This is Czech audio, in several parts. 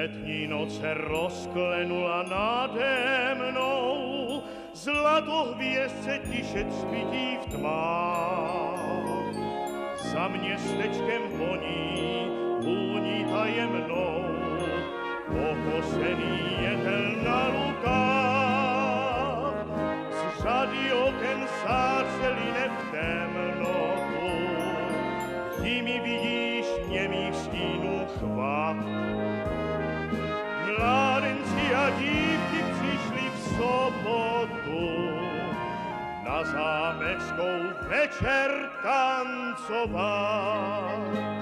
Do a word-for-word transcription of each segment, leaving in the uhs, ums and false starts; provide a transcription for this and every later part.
Letní noce rozklenula nade mnou, zlatohvězdce tiše třpití v tmách. Za městečkem voní, vůní tajemnou, pokosený jetel na lukách. Z řady oken sáře line v temnotu, jimi vidíš němých stínů chvat. Mládenci a dívky přišli v sobotu na zámeckou večer tancovat.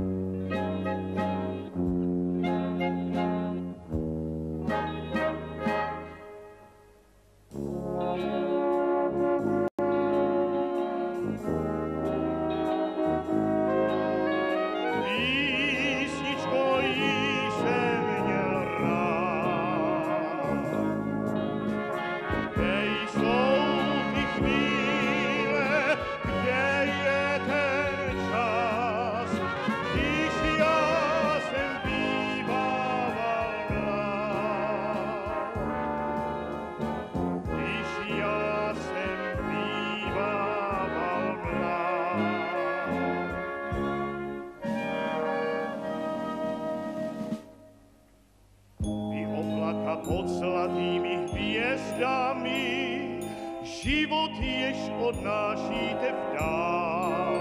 Pod zlatými hvězdami život jež odnášíte vdál.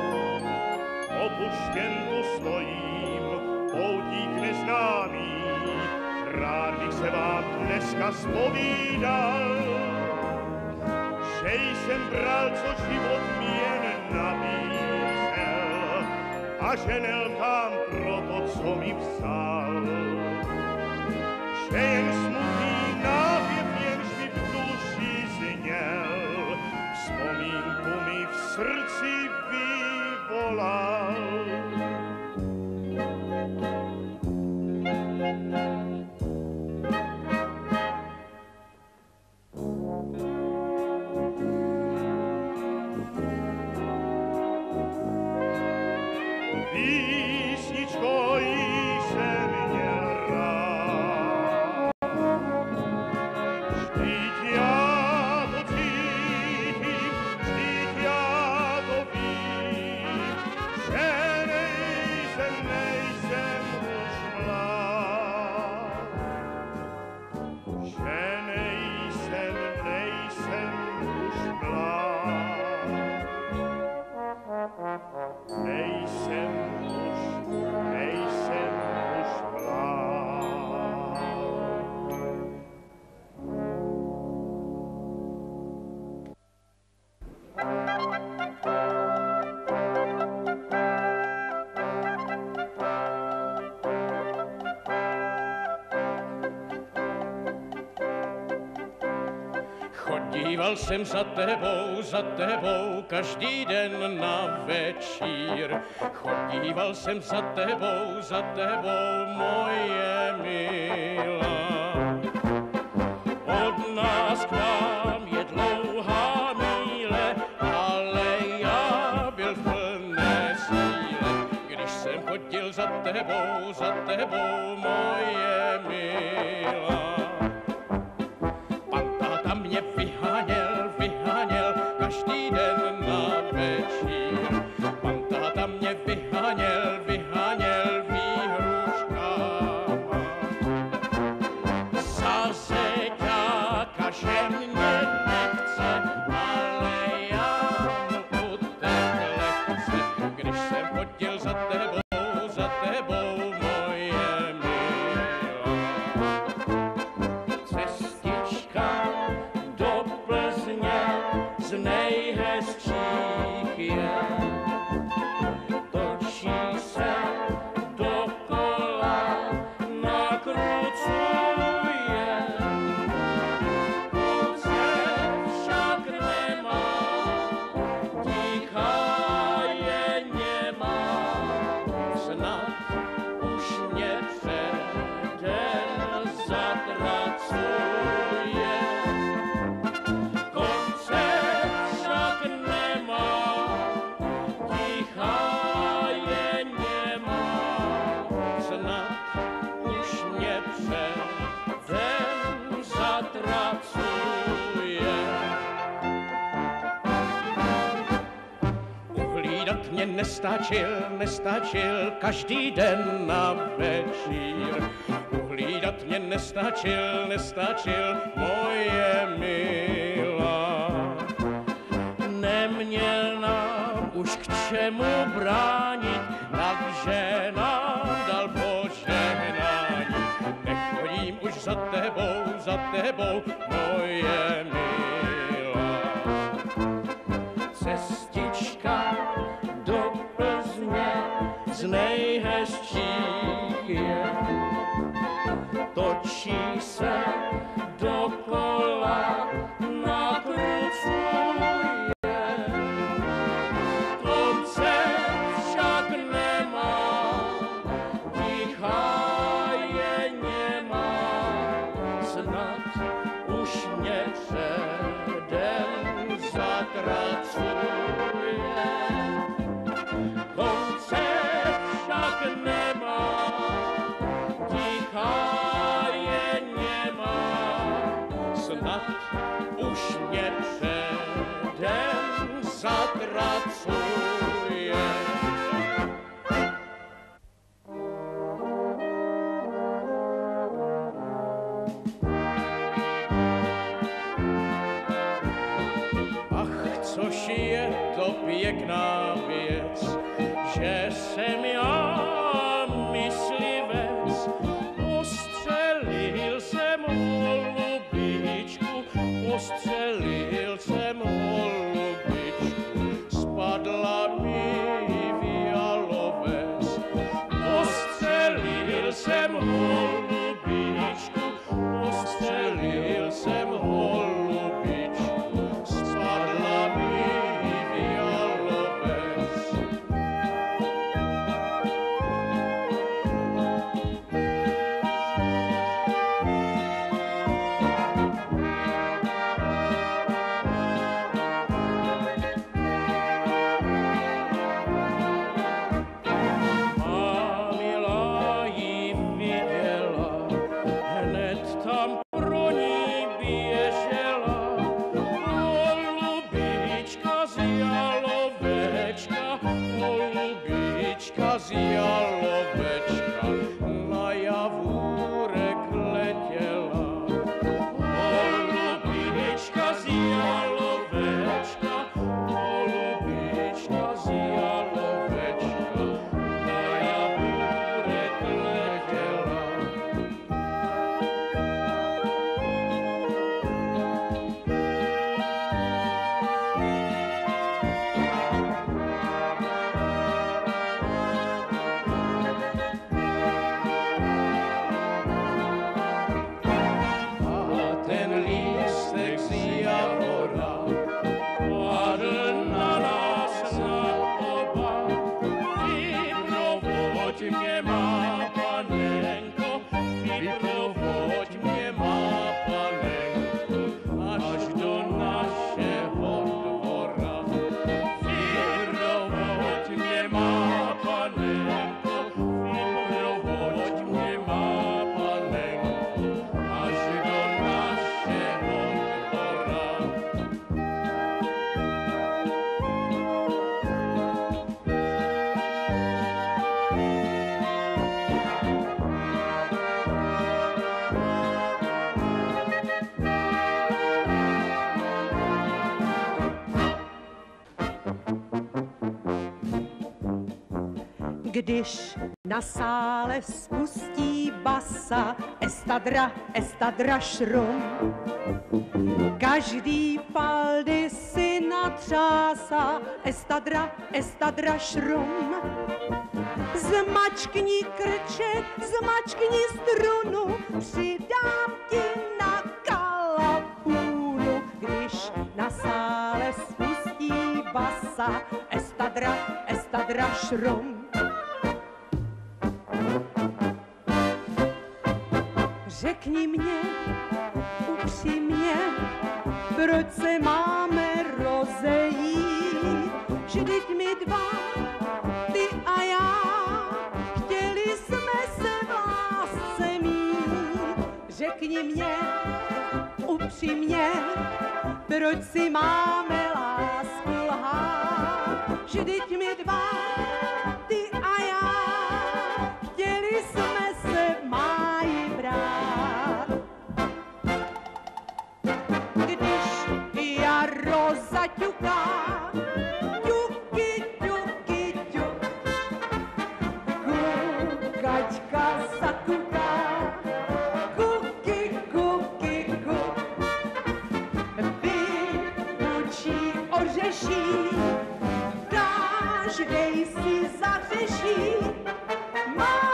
Opuštěn tu stojím, poutník neznámý, rád bych se vám dneska zpovídal, že jsem bral, co život mi jen nabízel a že nelkám pro to, co mi vzal. Že jen smutný nápěv, jenž mi v duši zněl, vzpomínku mi v srdci vyvolal. Písničko jsem měl rád, vždyť já to cítím, vždyť já to vím, že nejsem, nejsem už mlád, že nejsem, nejsem už mlád, nejsem už, nejsem už mlád. Chodíval jsem za tebou, za tebou každý den na večír. Chodíval jsem za tebou, za tebou, moje milá. Od nás k vám je dlouhá míle, ale já byl v plné síle, když jsem chodil za tebou, za tebou, moje milá. Mě vyháněl, vyháněl každý den na večír. Pan táta mě vyháněl, vyháněl výhruškama. Za zeďáka, že mě nechce, ale já mu utek lehce, když jsem chodil za tebou, za tebou, moje milá. nestačil, nestačil každý den na večír. Uhlídat mě nestačil, nestačil moje milá. Neměl nám už k čemu bránit, takže nám dal požehnání. Nechodím už za tebou, za tebou, moje milá. Cestička do Plzně z nejhezčích je, točí se dokola, nakrucuje. Konce však nemá, tichá je nemá, snad už mě předem zatracuje. Konce však nemá, tichá je nemá, snad už mě předem zatracuje. Ach, což je to pěkná věc, že jsem já myslivec, postřelil jsem holubičku, postřelil jsem holubičku, spadla mi vialovec. Postřelil jsem holubičku, postřelil jsem holubičku, spadla mi vialovec. Z jalovečka na javůrek letěla. Holubička z jalovečka, holubička z jalovečka na javůrek letěla. Když na sále spustí basa, estadra, estadra šrum. Každý faldy si natřásá, estadra, estadra šrum. Zmačkni krček, zmačkni strunu, přidám ti na kalapůnu. Když na sále spustí basa, estadra, estadra šrum. Řekni mě upřímně, proč se máme rozejít? Vždyť my dva, ty a já, chtěli jsme se v lásce mít. Řekni mě upřímně, proč si máme lásku lhát? vždyť my dva, ty a já, chtěli jsme se máji brát. Když jaro zaťuká, ťuky, ťuky, ťuk, kukačka zakuká, kuky, kuky, kuk, vybučí ořeší, každej si zařeší, má